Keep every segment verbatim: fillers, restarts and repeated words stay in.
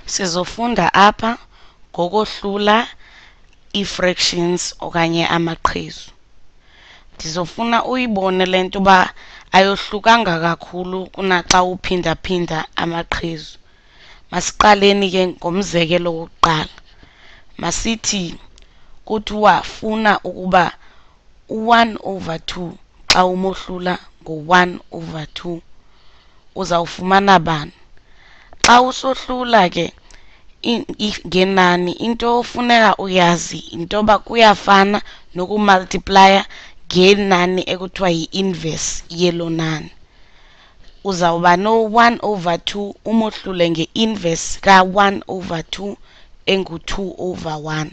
Sizofunda apha ngokohlula ii-fractions okanye amaqhezu. Ndizofuna uyibone le nto uba ayohlukanga kakhulu kunaxa uphinda-phinda amaqhezu. Masiqaleni ke ngomzekelo wokuqala. Masithi kuthiwa funa ukuba u-one over two xa umohlula ngo-one over two uzawufumana bani? Xa usohlula ke ngenani into ofuneka uyazi into yoba kuyafana nokumultiplaya ngenani ekuthiwa yi-inverse yelo nani. Uzawuba no-one over two umohlule nge-inverse ka-one over two engu-two over one.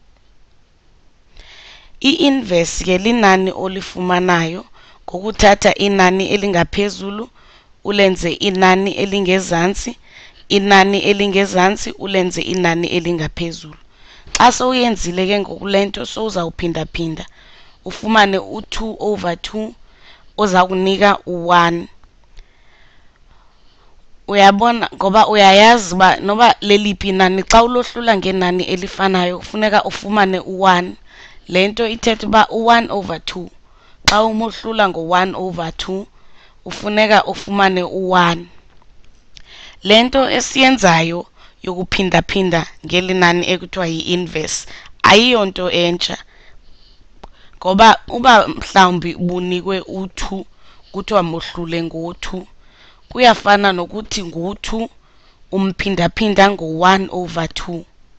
I-inverse ke linani olifumanayo ngokuthatha inani elingaphezulu ulenze inani elingezantsi, inani elingezantsi ulenze inani elingaphezulu. Xa sowuyenzile ke ngoku le nto sowuzawuphinda-phinda ufumane u-two over two oza kunika u-one. Uyabona ngoba uyayazi uba noba leliphi inani xa ulohlula ngenani elifanayo kufuneka ufumane u-one. Le nto ithetha uba u-one over two xa umohlula ngo-one over two ufuneka ufumane u-one. Le nto esiyenzayo yokuphinda-phinda ngeli nani ekuthiwa yi-inverse ayiyonto entsha, ngoba uba mhlawumbi ubunikwe u-two kuthiwa mohlule ngo-two kuyafana nokuthi ngu-two umphinda-phinda ngo-one over two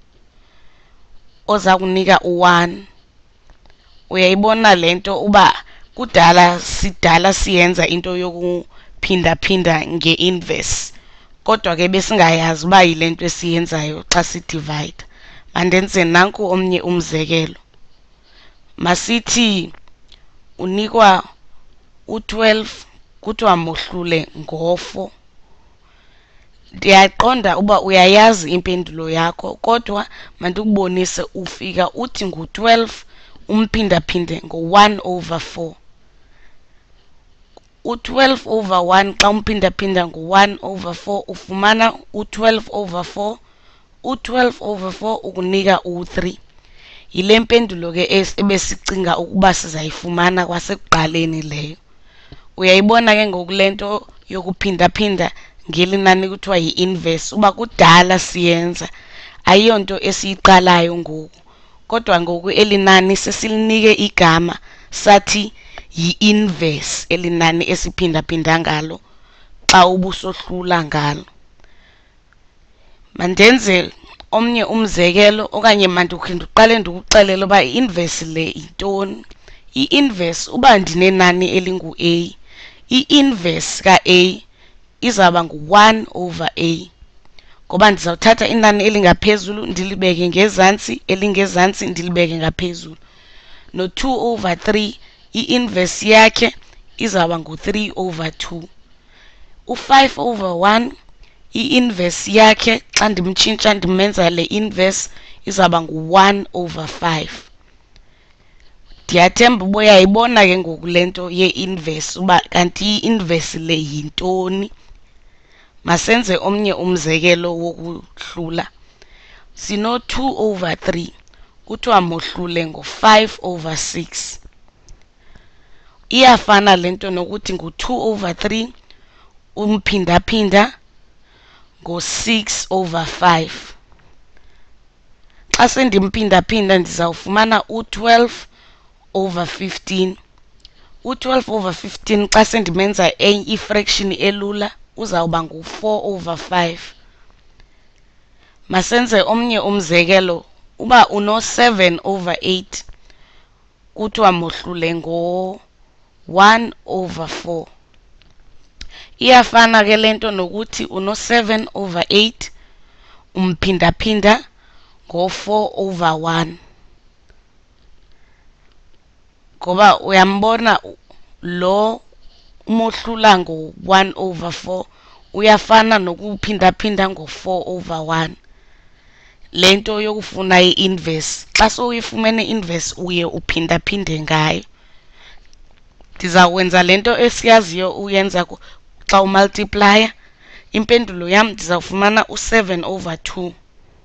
oza kunika u-one. Uyayibona le nto uba kudala sidala siyenza into yokuphinda-phinda nge-inverse, kodwa ke besingayazi uba yile nto esiyenzayo xa sidivayida. Mandenze nanku omnye umzekelo. Masithi unikwa u-twelve kuthiwa mohlule ngo-four. Ndiyaqonda uba uyayazi impendulo yakho, kodwa mandikubonise ufika uthi ngu-twelve umphinda-phinde ngo-one over four. U-twelve over one xa umphinda-phinda ngo-one over four ufumana u-twelve over four. U-twelve over four ukunika u-three. Yile mpendulo ke ebesicinga ukuba sizayifumana kwasekuqaleni leyo. Uyayibona ke ngoku le nto yokuphinda-phinda ngeli nani kuthiwa yi-inverse uba kudala siyenza, ayiyonto esiyiqalayo ngoku, kodwa ngoku eli nani sesilinike igama sathi yi-inverse eli nani esiphinda-phinda ngalo xa ubusohlula ngalo. Mandenze omnye umzekelo okanye mandikhe ndiqale ndikuxelele uba i-inverse le yintoni. I-inverse uba ndinenani elingu-A, i-inverse ka-A izawuba ngu-one over A, ngoba ndizawuthatha inani elingaphezulu ndilibeke ngezantsi, elingezantsi ndilibeke ngaphezulu. No-two over three i-inverse yakhe izawuba ngu-three over two. U-five over one i-inverse yakhe xa ndimtshintsha ndimenza le inverse izawuba ngu-one over five. Ndiyathemba uba uyayibona ke ngoku le nto ye-inverse uba kanti i-inverse le yintoni. Masenze omnye umzekelo wokuhlula. Sino-two over three kuthiwa mohlule ngo-five over six. Iyafana le nto nokuthi ngu-two over three umphinda-phinda ngo-six over five. Xa sendimphinda-phinda ndizawufumana u-twelve over fifteen. U-twelve over fifteen xa sendimenza i-fraction elula uzawuba ngu-four over five. Masenze omnye umzekelo. Uba uno-seven over eight kuthiwa mohlule ngo-one over four. Iyafana ke le nto nokuthi uno-seven over eight umphinda-phinda ngo-four over one. Ngoba uyambona lo umohlula ngo-one over four uyafana nokuphinda-phinda ngo-four over one. Le nto yokufuna i-inverse xa sowuyifumene i-inverse uye uphinda-phinde ngayo. Ndizawukwenza le nto esiyaziyo uyenza xa umultiplaya impendulo yami ndizawufumana u-seven over two.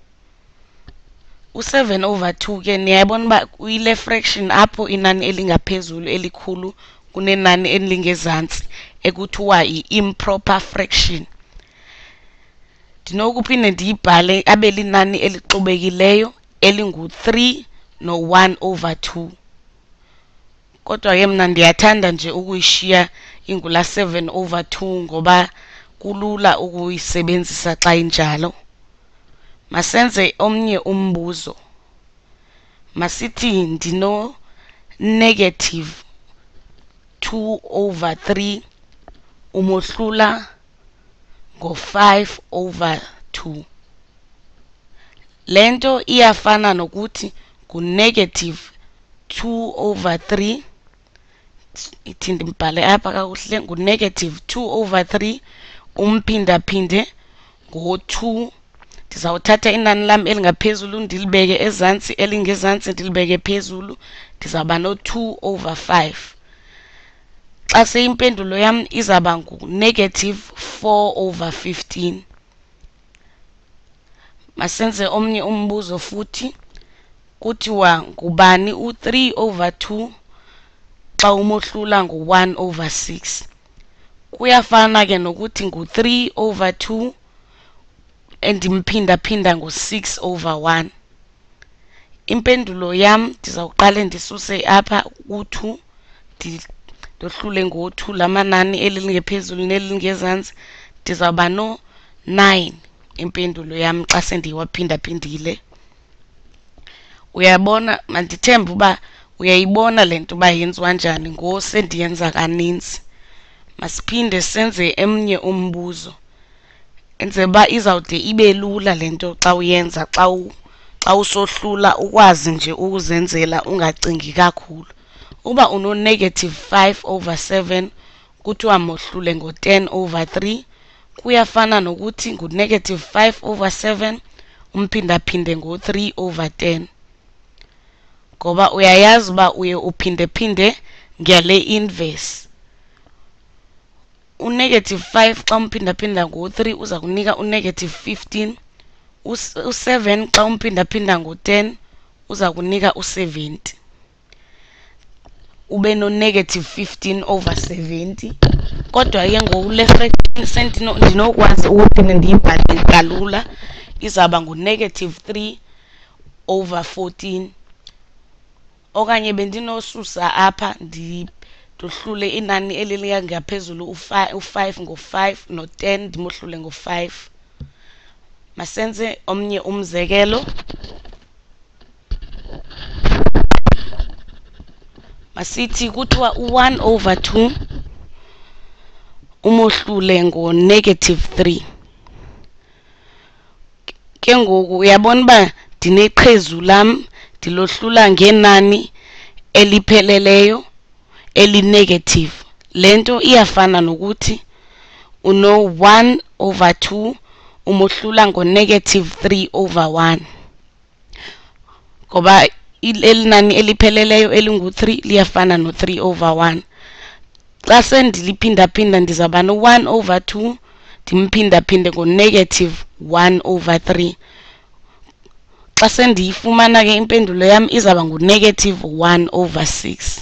u-seven over two ke niyayibona uba uyile fraction apho inani elingaphezulu elikhulu kunenani elingezantsi ekuthiwa i-improper fraction. Ndinokuphinde ndiyibhale abe linani elixubekileyo elingu-three no-one over two. Kodwa ke mna ndiyathanda nje ukuyishiya ingula seven over two ngoba kulula ukuyisebenzisa xa injalo. Masenze omnye umbuzo. Masithi ndino negative two over three umohlula ngo-five over two. Lento iyafana nokuthi ngu-negative two over three. Ithi ndimbhale apha kakuhle, ngu-negative two over three umphindaphinde ngo-two. Ndizawuthatha inani lami elingaphezulu ndilibeke ezantsi, elingezantsi ndilibeke phezulu, ndizawuba no-two over five. Xa seyimpendulo yam izawuba ngu-negative four over fifteen. Masenze omnye umbuzo futhi. Kuthiwa ngubani u-three over two xa umohlula ngu-one over six. Kuyafana ke nokuthi ngu-three over two endimphinda-phinda ngo-six over one. Impendulo yam ndizawuqale ndisuse apha u-two, ndohlule ngo-two lamanani elingephezulu nelingezantsi, ndizawuba no-nine impendulo yam xa sendiyiwaphinda-phindile. Uyabona, mandithembe uba uyayibona le nto uba yenziwa njani ngosendiyenza kaninzi. Masiphinde senze emnye umbuzo enze uba izawude ibe lula le nto xa uyenza, xa xa usohlula ukwazi nje ukuzenzela ungacingi kakhulu. Uba uno-negative five over seven kuthiwa mohlule ngo-ten over three, kuyafana nokuthi ngu-negative five over seven umphindaphinde ngo-three over ten. Ngoba uyayazi uba uye uphinde-phinde ngale inverse. U-negative five xa umphinda-phinda ngo-three uza kunika u-negative fifteen. u-seven xa umphinda-phinda ngo-ten uza kunika u-seventy. Ube no-negative fifteen over seventy. Kodwa ke ngokule fraction ndinokwazi ukuthi ndiyibhale kalula, izawuba ngu-negative three over fourteen. Okanye bendinosusa apha ndohlule inani eliliya ngaphezulu u-five ngo-five no-ten ndimohlule ngo-five. Masenze omnye umzekelo. Masithi kuthiwa u-one over two umohlule ngo-negative three. Ke ngoku uyabona uba ndineqhezu lam ndilohlula ngenani elipheleleyo eli-negative. Le nto iyafana nokuthi uno-one over two umohlula ngo-negative three over one. Ngoba elinani elipheleleyo elingu-three liyafana no-three over one. Xa sendiliphinda-phinda ndizawuba no-one over two ndimphinda-phinde ngo-negative one over three. Xa sendiyifumana ke impendulo yam izawuba ngu-negative one over six.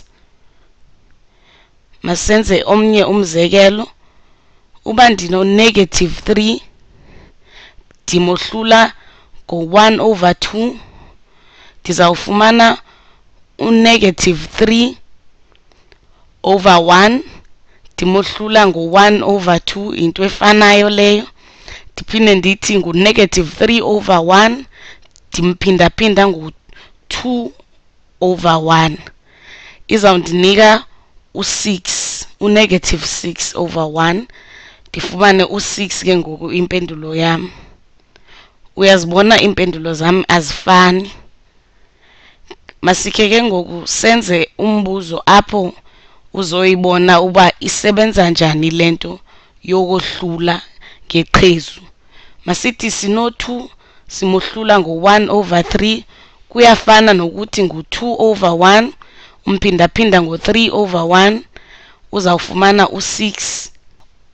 Masenze omnye umzekelo. Uba ndino-negative three ndimohlula ngo-one over two ndizawufumana u-negative three over one ndimohlula ngo-one over two, into efanayo leyo. Ndiphinde ndithi ngu-negative three over one ndimphinda-phinda ngu-two over one. Izawundinika u-six, u-negative six over one. Ndifumane u-six ke ngoku impendulo yam. Uyazibona impendulo zam azifani. Masikhe ke ngoku senze umbuzo apho uzoyibona uba isebenza njani lento yokohlula ngeqhezu. Masithi sino-two simohlula ngo-one over three, kuyafana nokuthi ngu-two over one umphinda-phinda ngo-three over one uzawufumana u-six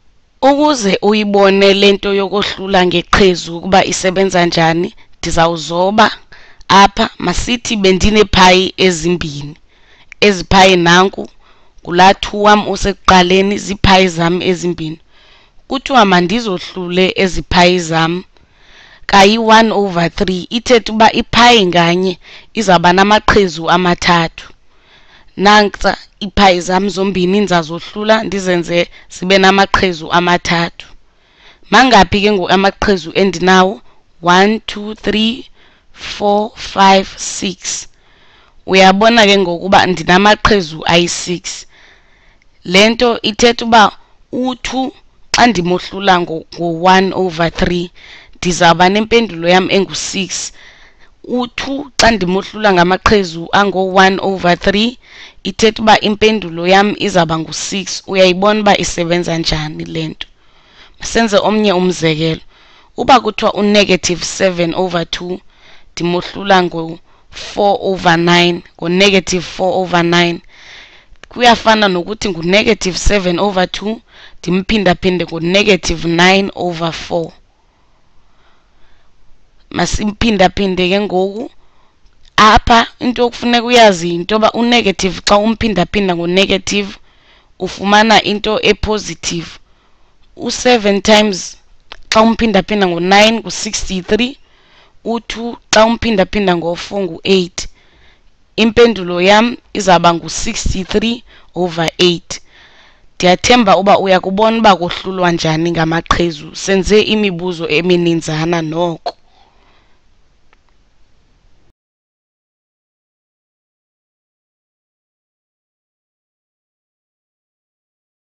Ukuze uyibone lento yokohlula ngeqhezu ukuba isebenza njani, ndizawuzoba apha. Masithi bendineephayi ezimbini. Ezi phayi nanku kula two wam usekuqaleni ziiphayi zam ezimbini. Kuthiwa mandizohlule ezi phayi zam kayi one over three, ithetha uba iphayi nganye izawuba namaqhezu amathathu. Nanka iiphayi zam zombini ndizazohlula ndizenze zibe namaqhezu amathathu. Mangaphi ke ngoku amaqhezu endinawo? one two three four five six. Uyabona ke ngokuba ndinamaqhezu ayi-six. Lento ithetha uba u-two xa ndimohlula ngo-one over three ndizawuba nempendulo yam engu-six. u-two xa ndimohlula ngamaqhezu ango-one over three ithetha uba impendulo yam izawuba ngu-six. Uyayibona uba isebenza njani lento. Masenze omnye umzekelo. Uba kuthiwa u-negative seven over two ndimohlula ngo-four over nine, ngo-negative four over nine, kuyafana nokuthi ngu-negative seven over two ndimphindaphinde ngo-negative nine over four. Masimphindaphinde ke ngoku. Apha into yokufuneka uyazi into yoba u-negative xa umphindaphinda ngo-negative ufumana into e-positive. u-seven times xa umphindaphinda ngo-nine ngu-sixty-three. u-two xa umphindaphinda ngo-four ngu-eight. Impendulo yam izawuba ngu-sixty-three over eight. Ndiyathemba uba uyakubona uba kohlulwa njani ngamaqhezu. Senze imibuzo emininzana noko.